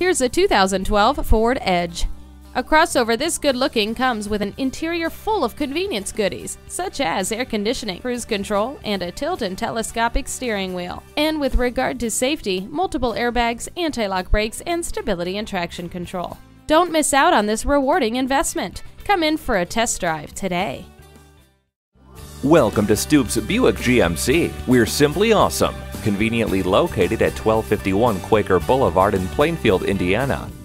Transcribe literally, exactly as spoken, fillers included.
Here's a two thousand twelve Ford Edge. A crossover this good-looking comes with an interior full of convenience goodies, such as air conditioning, cruise control, and a tilt and telescopic steering wheel. And with regard to safety, multiple airbags, anti-lock brakes, and stability and traction control. Don't miss out on this rewarding investment. Come in for a test drive today. Welcome to Stoops Buick G M C. We're simply awesome. Conveniently located at twelve fifty-one Quaker Boulevard in Plainfield, Indiana.